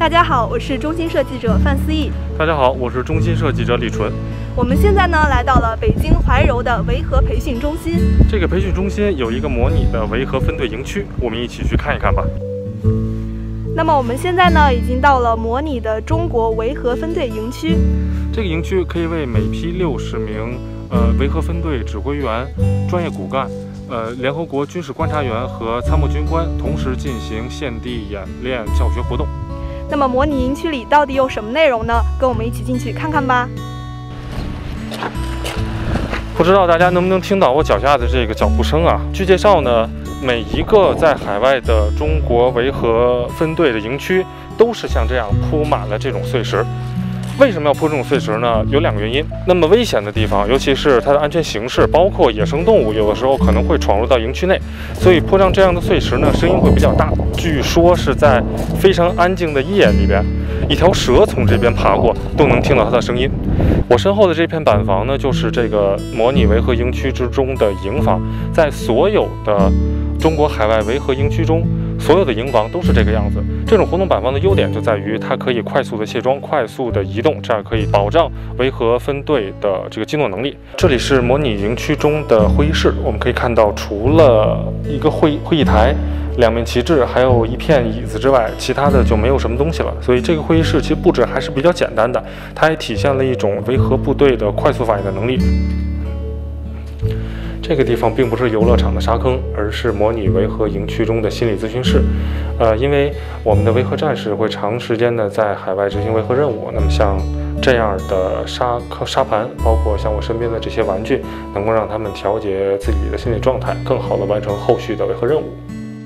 大家好，我是中新社记者范思义。 大家好，我是中新社记者李纯。 我们现在呢来到了北京怀柔的维和培训中心。 这个培训中心有一个模拟的维和分队营区，我们一起去看一看吧。 那么我们现在呢已经到了模拟的中国维和分队营区。 这个营区可以为每批60名维和分队指挥员、专业骨干、联合国军事观察员和参谋军官同时进行现地演练教学活动。 那么模拟营区里到底有什么内容呢？跟我们一起进去看看吧。 不知道大家能不能听到我脚下的这个脚步声啊？据介绍呢，每一个在海外的中国维和分队的营区都是像这样铺满了这种碎石。为什么要铺这种碎石呢？有2个原因。那么危险的地方，尤其是它的安全形势，包括野生动物，有的时候可能会闯入到营区内，所以铺上这样的碎石呢，声音会比较大。据说是在非常安静的夜里边，一条蛇从这边爬过，都能听到它的声音。我身后的这片板房呢，就是这个模拟维和营区之中的营房。在所有的中国海外维和营区中，所有的营房都是这个样子。这种活动板房的优点就在于它可以快速的卸妆、快速的移动，这样可以保障维和分队的这个机动能力。这里是模拟营区中的会议室，我们可以看到，除了一个会议台、2面旗帜，还有一片椅子之外，其他的就没有什么东西了。所以这个会议室其实布置还是比较简单的，它也体现了一种维和部队的快速反应的能力。这个地方并不是游乐场的沙坑，而是模拟维和营区中的心理咨询室。因为我们的维和战士会长时间的在海外执行维和任务，那么像这样的沙盘，包括像我身边的这些玩具，能够让他们调节自己的心理状态，更好的完成后续的维和任务。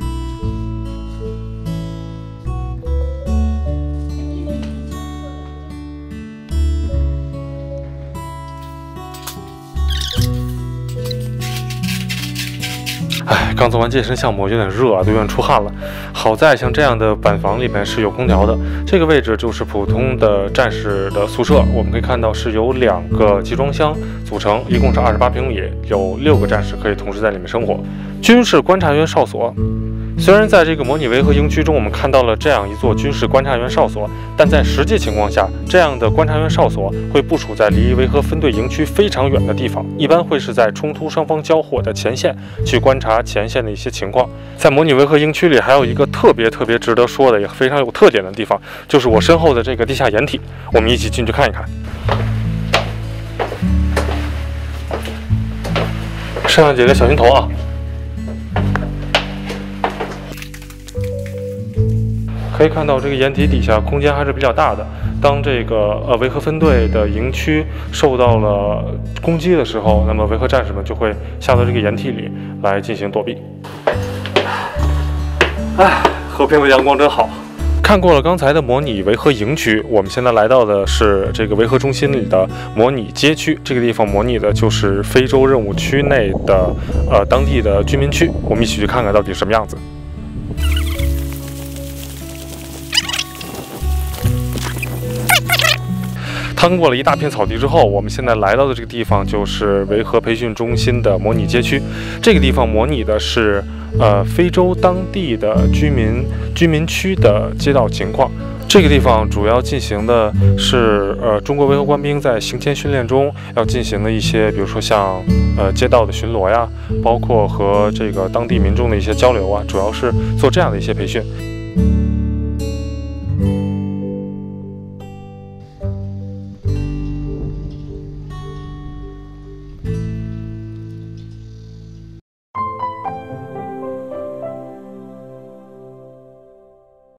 刚做完健身项目，有点热啊，都有点出汗了。好在像这样的板房里面是有空调的。这个位置就是普通的战士的宿舍，我们可以看到是由2个集装箱组成，一共是28平米，有6个战士可以同时在里面生活。军事观察员哨所。虽然在这个模拟维和营区中，我们看到了这样一座军事观察员哨所，但在实际情况下，这样的观察员哨所会部署在离维和分队营区非常远的地方，一般会是在冲突双方交火的前线，去观察前线的一些情况。在模拟维和营区里，还有一个特别值得说的，也非常有特点的地方，就是我身后的这个地下掩体，我们一起进去看一看。摄像姐姐小心头啊！可以看到这个掩体底下空间还是比较大的。当这个维和分队的营区受到了攻击的时候，那么维和战士们就会下到这个掩体里来进行躲避。和平的阳光真好。看过了刚才的模拟维和营区，我们现在来到的是这个维和中心里的模拟街区。这个地方模拟的就是非洲任务区内的当地的居民区。我们一起去看看到底什么样子。趟过了一大片草地之后，我们现在来到的这个地方就是维和培训中心的模拟街区。这个地方模拟的是非洲当地的居民区的街道情况。这个地方主要进行的是中国维和官兵在行前训练中要进行的一些，比如说像街道的巡逻呀，包括和这个当地民众的一些交流啊，主要是做这样的一些培训。